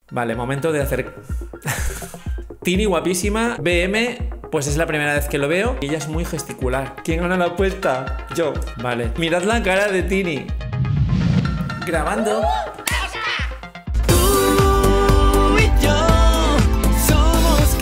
Vale, momento de hacer... Tini guapísima, BM, pues es la primera vez que lo veo y ella es muy gesticular. ¿Quién gana la apuesta? Yo. Vale. Mirad la cara de Tini. Grabando. Tú y yo somos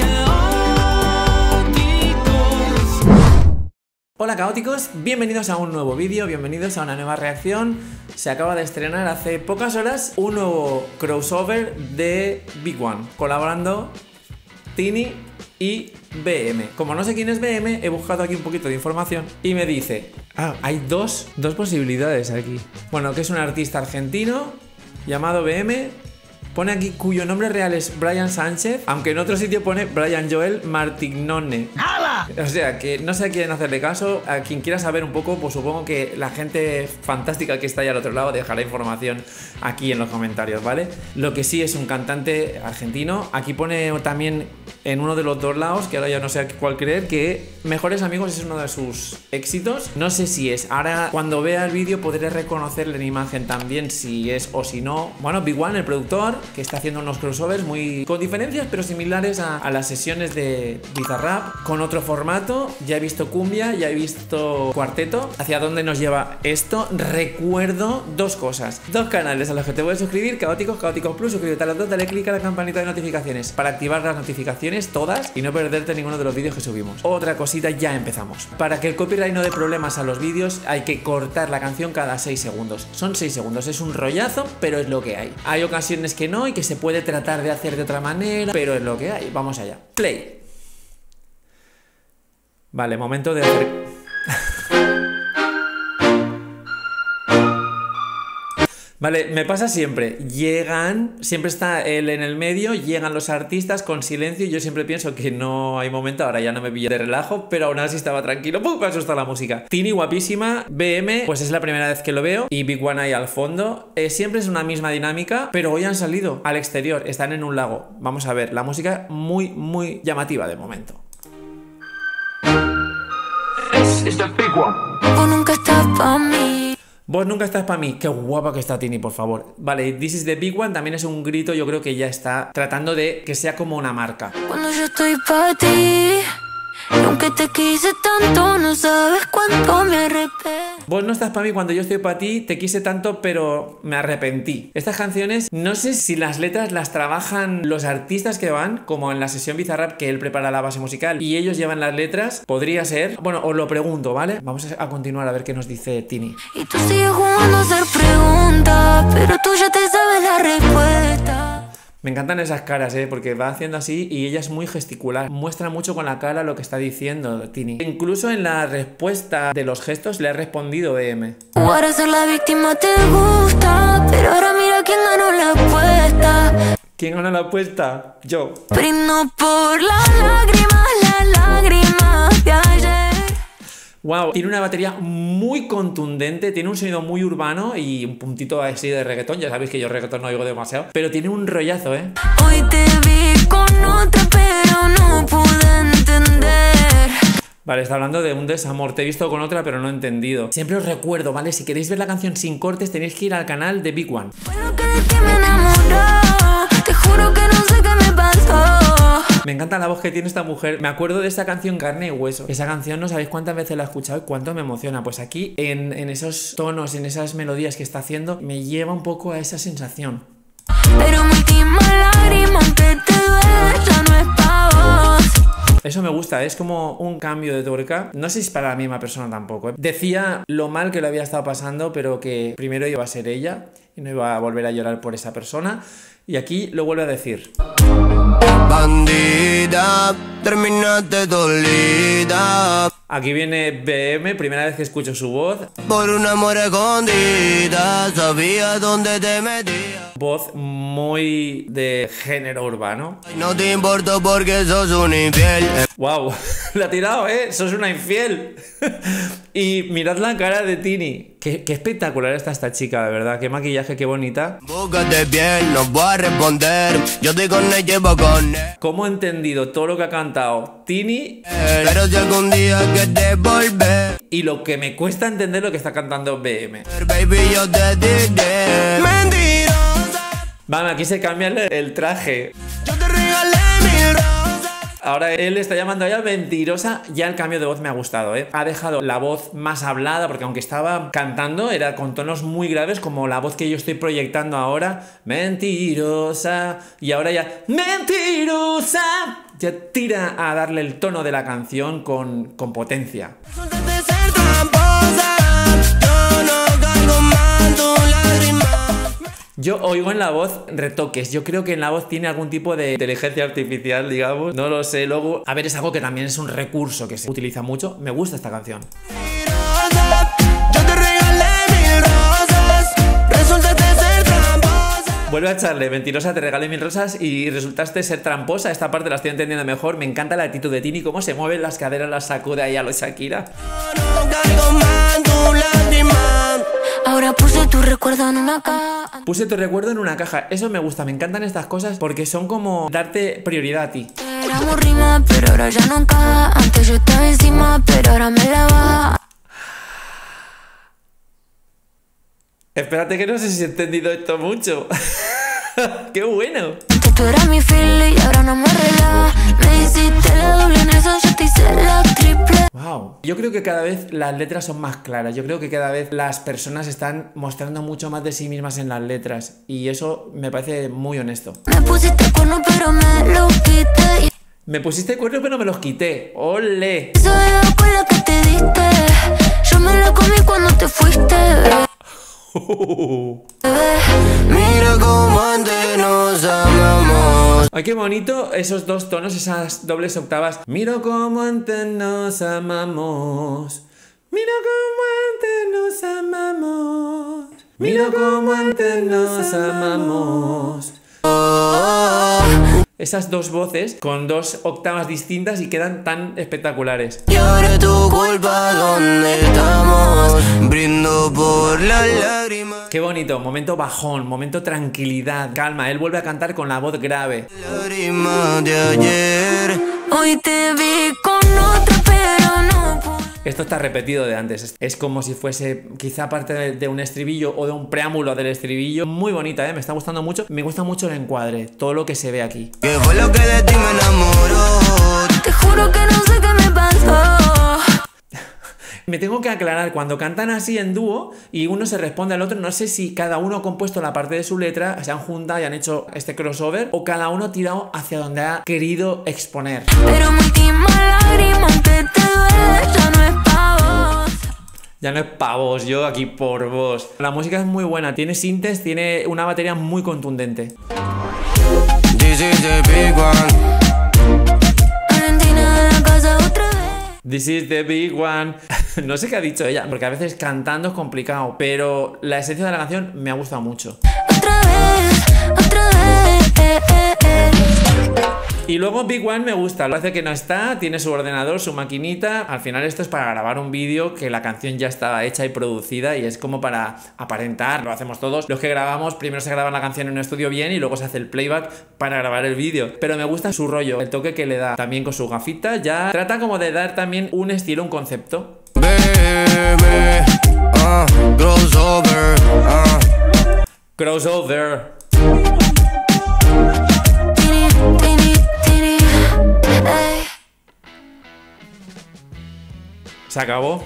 caóticos. Hola caóticos, bienvenidos a un nuevo vídeo, bienvenidos a una nueva reacción. Se acaba de estrenar hace pocas horas un nuevo crossover de Big One, colaborando Tini y BM. Como no sé quién es BM, he buscado aquí un poquito de información y me dice, hay dos posibilidades aquí. Bueno, que es un artista argentino llamado BM. Pone aquí cuyo nombre real es Brian Sánchez, aunque en otro sitio pone Brian Joel Martignone. ¡Hala! O sea, que no sé a quién hacerle caso. A quien quiera saber un poco, pues supongo que la gente fantástica que está ahí al otro lado dejará información aquí en los comentarios, ¿vale? Lo que sí es un cantante argentino. Aquí pone también en uno de los dos lados, que ahora ya no sé a cuál creer, que Mejores Amigos es uno de sus éxitos. No sé si es. Ahora, cuando vea el vídeo, podré reconocerle en imagen también si es o si no. Bueno, Big One, el productor, que está haciendo unos crossovers muy con diferencias pero similares a las sesiones de Bizarrap, con otro formato. Ya he visto cumbia, ya he visto cuarteto. ¿Hacia dónde nos lleva esto? Recuerdo dos cosas, dos canales a los que te voy a suscribir: Caóticos, Caóticos Plus. Suscríbete a los dos, dale click a la campanita de notificaciones para activar las notificaciones todas y no perderte ninguno de los vídeos que subimos. Otra cosita, ya empezamos. Para que el copyright no dé problemas a los vídeos, hay que cortar la canción cada 6 segundos. Son 6 segundos, es un rollazo, pero es lo que hay. Hay ocasiones que no y que se puede tratar de hacer de otra manera, pero es lo que hay. Vamos allá. Play. Vale, momento de hacer... Vale, me pasa siempre. Llegan, siempre está él en el medio, llegan los artistas con silencio y yo siempre pienso que no hay momento. Ahora ya no me pilla de relajo, pero aún así estaba tranquilo. ¡Pum! Me asusta la música. Tini guapísima, BM, pues es la primera vez que lo veo, y Big One ahí al fondo. Siempre es una misma dinámica, pero hoy han salido al exterior, están en un lago. Vamos a ver, la música muy llamativa de momento. It's the Big One. Vos nunca estás pa' mí. Vos nunca estás para mí. Qué guapa que está Tini, por favor. Vale, This is the Big One también es un grito. Yo creo que ya está tratando de que sea como una marca. Cuando yo estoy pa' ti, y aunque te quise tanto, no sabes cuánto me arrepiento. Vos no estás para mí cuando yo estoy para ti, te quise tanto pero me arrepentí. Estas canciones, no sé si las letras las trabajan los artistas que van, como en la sesión Bizarrap, que él prepara la base musical y ellos llevan las letras. Podría ser. Bueno, os lo pregunto, ¿vale? Vamos a continuar a ver qué nos dice Tini. Y tú sigues jugando a hacer preguntas, pero tú ya te sabes la respuesta. Me encantan esas caras, porque va haciendo así y ella es muy gesticular. Muestra mucho con la cara lo que está diciendo Tini. Incluso en la respuesta de los gestos le ha respondido BM. Jugar a ser la víctima te gusta, pero ahora mira quién ganó la apuesta. ¿Quién ganó la apuesta? Yo. Brindo por las lágrimas de ayer. Wow, tiene una batería muy contundente, tiene un sonido muy urbano y un puntito así de reggaetón. Ya sabéis que yo reggaetón no oigo demasiado, pero tiene un rollazo, Hoy te vi con otra, pero no pude entender. Vale, está hablando de un desamor. Te he visto con otra, pero no he entendido. Siempre os recuerdo, ¿vale? Si queréis ver la canción sin cortes, tenéis que ir al canal de Big One. Bueno, que de ti me enamoró, te juro que no sé qué me pasó. Me encanta la voz que tiene esta mujer. Me acuerdo de esta canción Carne y Hueso. Esa canción no sabéis cuántas veces la he escuchado y cuánto me emociona. Pues aquí, en esos tonos, en esas melodías que está haciendo, me lleva un poco a esa sensación. Pero mi última lágrima, aunque te duele, ya no es pa' vos. Eso me gusta, es como un cambio de tuerca. No sé si es para la misma persona tampoco, Decía lo mal que lo había estado pasando, pero que primero iba a ser ella y no iba a volver a llorar por esa persona. Y aquí lo vuelve a decir. Bandida, terminaste dolida. Aquí viene BM, primera vez que escucho su voz. Por un amor escondida, sabía dónde te metía. Voz muy de género urbano. No te importo porque sos un infiel. Wow, la ha tirado, sos una infiel. Y mirad la cara de Tini. Qué espectacular está esta chica, de verdad. Qué maquillaje, qué bonita. Búscate bien, no voy a responder. Yo estoy con él, llevo con él. ¿Cómo he entendido todo lo que ha cantado Tini? Pero si algún día quieres volver, Y lo que me cuesta entender lo que está cantando BM. baby, yo te diré. Mentirosa. Vale, aquí se cambia el traje. Yo te regalé 1000 rosas. Ahora él está llamando a ella mentirosa. Ya el cambio de voz me ha gustado, ¿eh? Ha dejado la voz más hablada, porque aunque estaba cantando, era con tonos muy graves, como la voz que yo estoy proyectando ahora. Mentirosa. Y ahora ya, mentirosa. Ya tira a darle el tono de la canción con potencia. Resulta de ser tramposa. Yo no cargo más tu lágrima. Yo oigo en la voz retoques. Yo creo que en la voz tiene algún tipo de inteligencia artificial, digamos. No lo sé. Luego, a ver, es algo que también es un recurso que se utiliza mucho. Me gusta esta canción. Yo te regalé 1000 rosas. Resulta de ser tramposa. Vuelve a echarle, mentirosa, te regalé 1000 rosas y resultaste ser tramposa. Esta parte la estoy entendiendo mejor. Me encanta la actitud de Tini, cómo se mueven las caderas, las sacude ahí a lo Shakira. Yo no cargo más tu lágrima. Ahora puse tu recuerdo en una caja. Puse tu recuerdo en una caja. Eso me gusta, me encantan estas cosas porque son como darte prioridad a ti. Éramos rima, pero ahora ya no encaja. Antes yo estaba encima, pero ahora me la baja. Espérate que no sé si he entendido esto mucho. ¡Qué bueno! Antes tú eras mi fili y ahora no me relaja. Me hiciste la doble en eso, yo te hice la triple. Wow. Yo creo que cada vez las letras son más claras. Yo creo que cada vez las personas están mostrando mucho más de sí mismas en las letras. Y eso me parece muy honesto. Me pusiste cuerno, pero me lo quité. Me pusiste cuernos pero me los quité. ¡Ole! Eso es con la que te diste. Yo me la comí cuando te fuiste. Mira cómo antes nos amamos. Ay, qué bonito esos dos tonos, esas dobles octavas. Mira cómo antes nos amamos. Mira cómo antes nos amamos. Mira cómo antes nos amamos. Esas dos voces con dos octavas distintas y quedan tan espectaculares. Y ahora es tu culpa, ¿dónde estamos? Brindo por las lágrimas. Qué bonito, momento bajón, momento tranquilidad, calma. Él vuelve a cantar con la voz grave. Lágrimas de ayer. Hoy te vi con otra, pero no pude. Esto está repetido de antes. Es como si fuese quizá parte de un estribillo o de un preámbulo del estribillo. Muy bonita, ¿eh? Me está gustando mucho. Me gusta mucho el encuadre, todo lo que se ve aquí. ¿Qué fue lo que de ti me enamoró? Te juro que no sé qué me pasó. Me tengo que aclarar, cuando cantan así en dúo y uno se responde al otro, no sé si cada uno ha compuesto la parte de su letra, se han juntado y han hecho este crossover, o cada uno ha tirado hacia donde ha querido exponer. Pero mi última lágrima, aunque te duele, ya no es pa' vos. Ya no es pa' vos, yo aquí por vos. La música es muy buena, tiene sintes, tiene una batería muy contundente. This is the big one. Argentina en la casa otra vez. This is the big one. No sé qué ha dicho ella, porque a veces cantando es complicado, pero la esencia de la canción me ha gustado mucho. Otra vez, otra vez. Y luego Big One me gusta, lo hace que no está, tiene su ordenador, su maquinita. Al final esto es para grabar un vídeo que la canción ya está hecha y producida y es como para aparentar, lo hacemos todos. Los que grabamos, primero se graba la canción en un estudio bien y luego se hace el playback para grabar el vídeo. Pero me gusta su rollo, el toque que le da también con su gafita, ya trata como de dar también un estilo, un concepto. Baby, crossover, Crossover. Tini, tini, tini. Ey. Se acabó.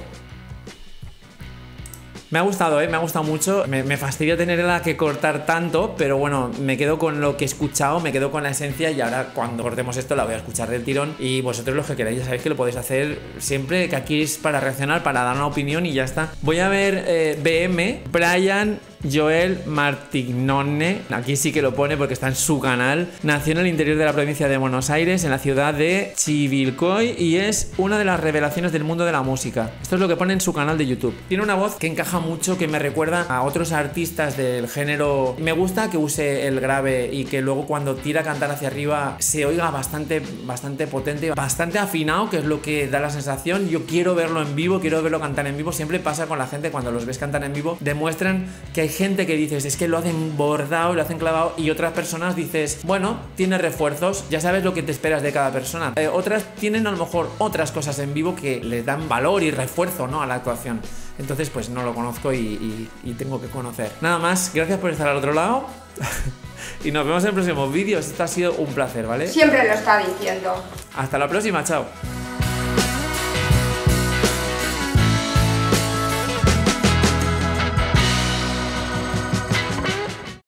Me ha gustado, me ha gustado mucho. Me fastidia tenerla que cortar tanto, pero bueno, me quedo con lo que he escuchado, me quedo con la esencia y ahora cuando cortemos esto la voy a escuchar del tirón. Y vosotros los que queráis ya sabéis que lo podéis hacer siempre, que aquí es para reaccionar, para dar una opinión y ya está. Voy a ver BM, Brian Joel Martignone, aquí sí que lo pone porque está en su canal. Nació en el interior de la provincia de Buenos Aires, en la ciudad de Chivilcoy, y es una de las revelaciones del mundo de la música. Esto es lo que pone en su canal de YouTube. Tiene una voz que encaja mucho, que me recuerda a otros artistas del género. Me gusta que use el grave y que luego cuando tira a cantar hacia arriba se oiga bastante potente, bastante afinado, que es lo que da la sensación. Yo quiero verlo en vivo, quiero verlo cantar en vivo. Siempre pasa con la gente cuando los ves cantar en vivo, demuestran que hay gente que dices, es que lo hacen bordado, lo hacen clavado, y otras personas dices, bueno, tiene refuerzos, ya sabes lo que te esperas de cada persona. Otras tienen a lo mejor otras cosas en vivo que les dan valor y refuerzo, ¿no?, a la actuación. Entonces pues no lo conozco y tengo que conocer. Nada más, gracias por estar al otro lado. Y nos vemos en próximos vídeos. Esto ha sido un placer, ¿vale? Siempre lo está diciendo. Hasta la próxima, chao.